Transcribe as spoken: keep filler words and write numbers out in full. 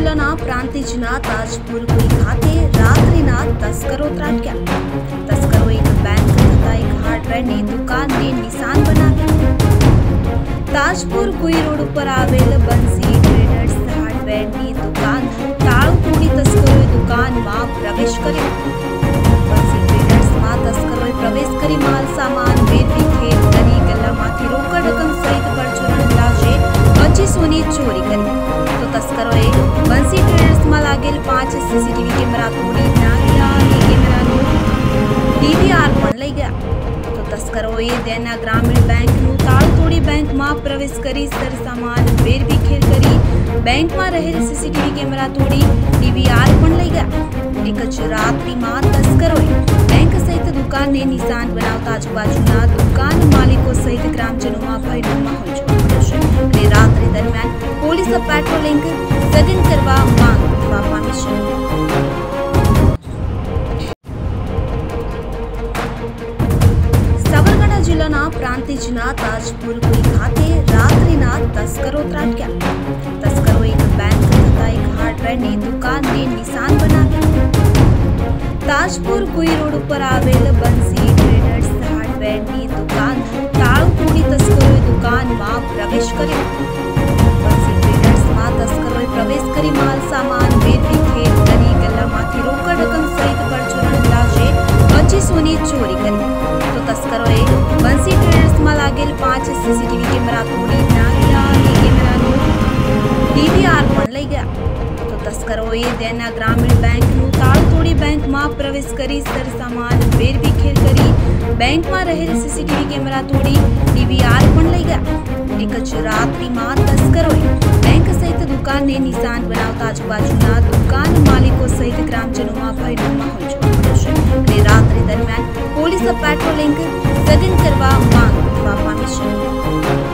જિલ્લાના પ્રાંતિજના તાજપુરપુરી ખાતે રાત્રિના તસ્કરો ત્રાટક્યા। તસ્કરોએ એક બેંક તથા એક હાર્ડવેરની દુકાનને નિશાન બનાવી। તાજપુર-કુઈ રોડ ઉપર આવેલ બંસી ટ્રેડર્સ હાર્ડવેરની દુકાનનું તાળું તોડી તસ્કરોએ દુકાનમાં પ્રવેશ કર્યો। બંસી ટ્રેડર્સમાં તસ્કરોએ પ્રવેશ કરી માલ સામાન વેરવી ખેર કરી ગલ્લામાંથી રોકડ રકમ સહિત પરચુરણ અંદાજે પચીસોની ચોરી કરી। તો તસ્કરોએ બંસી ટ્રેડર્સમાં લાગેલ પાંચ સીસીટીવી કેમેરા તોડી નાખ્યા અને કેમેરાનું ડીવીઆર પણ લઈ ગયા। તો તસ્કરોએ દેના ગ્રામીણ બેંકનું તાળું તોડી બેંકમાં પ્રવેશ કરી સરસામાન વેરવિખેર કરી બેંકમાં રહેલ સીસીટીવી કેમેરા તોડી ડીવીઆર પણ લઈ ગયા। એક જ રાત્રિમાં તસ્કરોએ બેંક સહિત દુકાનને નિશાન બનાવતા આજુબાજુના દુકાન માલિકો સહિત ગ્રામજનોમાં ભયનો માહોલ જોવા મળ્યો છે અને રાત્રિ દરમિયાન પોલીસ પેટ્રોલિંગ સઘન કરવા માંગ ઉઠવા પામી છે। સાબરકાંઠા જિલ્લાના પ્રાંતિજના તાજપુરપુરી ખાતે રાત્રિના તસ્કરો ત્રાટક્યા। તસ્કરોએ એક બેંક તથા એક હાર્ડવેરની દુકાનને નિશાન બનાવી। તાજપુર-કુઈ રોડ ઉપર આવેલ બંસી ટ્રેડર્સ હાર્ડવેરની દુકાનનું તાળું તોડી તસ્કરોએ દુકાનમાં પ્રવેશ કર્યો। બંસી ટ્રેડર્સમાં તસ્કરોએ પ્રવેશ કરી માલ સામાન વેરવી ખેર કરી ગલ્લામાંથી રોકડ રકમ સહિત પરચુરણ અંદાજે પચીસોની ચોરી કરી। તો તસ્કરોએ બંસી ટ્રેડર્સમાં લાગેલ પાંચ સીસીટીવી કેમેરા તોડી નાખ્યા અને કેમેરાનું ડીવીઆર પણ લઈ ગયા। તો તસ્કરોએ દેના ગ્રામીણ બેંકનું તાળું તોડી બેંકમાં પ્રવેશ કરી સરસામાન વેરવિખેર કરી બેંકમાં રહેલ સીસીટીવી કેમેરા તોડી ડીવીઆર પણ લઈ ગયા। એક જ રાત્રિમાં તસ્કરોએ બેંક સહિત દુકાનને નિશાન બનાવતા આજુબાજુના દુકાન માલિકો સહિત ગ્રામજનોમાં ભયનો માહોલ જોવા મળ્યો છે અને રાત્રિ દરમિયાન પોલીસ પેટ્રોલિંગ સઘન કરવા માંગ ઉઠવા પામી છે।